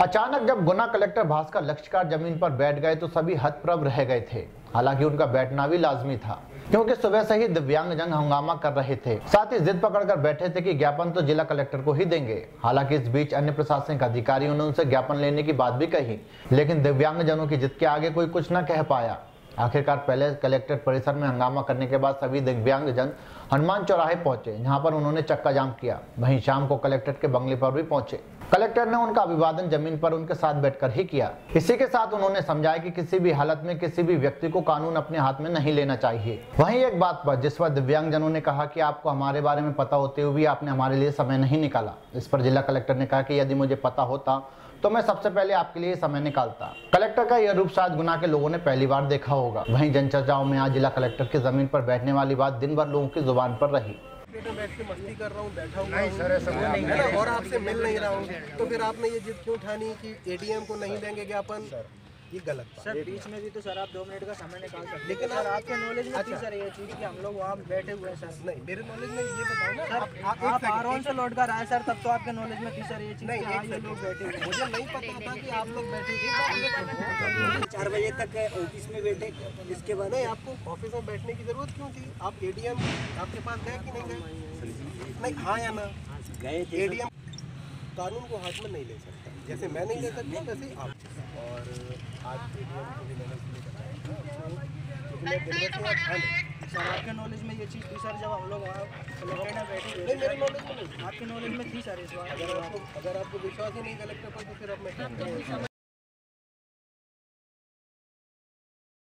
अचानक जब गुना कलेक्टर भास्कर लक्षकार जमीन पर बैठ गए तो सभी हतप्रभ रह गए थे। हालांकि उनका बैठना भी लाजमी था, क्योंकि सुबह से ही दिव्यांगजन हंगामा कर रहे थे। साथ ही जिद पकड़कर बैठे थे कि ज्ञापन तो जिला कलेक्टर को ही देंगे। हालांकि इस बीच अन्य प्रशासनिक अधिकारियों ने उनसे ज्ञापन लेने की बात भी कही, लेकिन दिव्यांगजनों की जिद के आगे कोई कुछ न कह पाया। आखिरकार पहले कलेक्ट्रेट परिसर में हंगामा करने के बाद सभी दिव्यांगजन हनुमान चौराहे पहुंचे, जहां पर उन्होंने चक्का जाम किया। वहीं शाम को कलेक्ट्रेट के बंगले पर भी पहुंचे। कलेक्टर ने उनका अभिवादन जमीन पर उनके साथ बैठकर ही किया। इसी के साथ उन्होंने समझाया कि किसी भी हालत में किसी भी व्यक्ति को कानून अपने हाथ में नहीं लेना चाहिए। वहीं एक बात पर जिस पर दिव्यांगजनों ने कहा कि आपको हमारे बारे में पता होते हुए भी आपने हमारे लिए समय नहीं निकाला। इस पर जिला कलेक्टर ने कहा कि यदि मुझे पता होता तो मैं सबसे पहले आपके लिए समय निकालता। कलेक्टर का यह रूप शायद गुना के लोगों ने पहली बार देखा होगा। वहीं जनचर्चाओं में आज जिला कलेक्टर की जमीन पर बैठने वाली बात दिन भर लोगों की जुबान पर रही। बैठ के मस्ती कर रहा हूँ, बैठा हुआ हूँ और आपसे मिल नहीं रहा हूँ, तो फिर आपने ये जिद क्यों ठानी कि एडीएम को नहीं देंगे ज्ञापन? ये गलत सर। बीच में भी तो सर आप 2 मिनट का समय निकाल सकते हैं, लेकिन सर आपके नॉलेज में थी सर ये चीज़ कि हम लोग वहाँ बैठे हुए हैं सर। नहीं, मेरे नॉलेज में ये बताओ ना सर, आप आरोन से लौट कर आए सर, तब तो आपके नॉलेज में थी सर ये चीज़। नहीं, ये लोग बैठे हुए, मुझे नहीं पता था कि आप लोग बैठे 4 बजे तक ऑफिस में बैठे। इसके बाद नहीं, आपको ऑफिस में बैठने की जरूरत क्यों थी? आप एडीएम आपके पास गए कि नहीं गए? नहीं, हाँ या ना? गए। एडीएम कानून को हाथ में नहीं ले सकता, जैसे मैं नहीं ले सकता वैसे ही आप। और आज एडीएम को भी मैंने इसलिए बताया सर आपके नॉलेज में ये चीज़ थी सर, जब हम लोग वहाँ बैठे। नहीं, मेरे नॉलेज में नहीं। आपके नॉलेज में थी सर इस बार। अगर आपको विश्वास ही नहीं कलेक्टर पर तो फिर अब मैं क्या करूँ?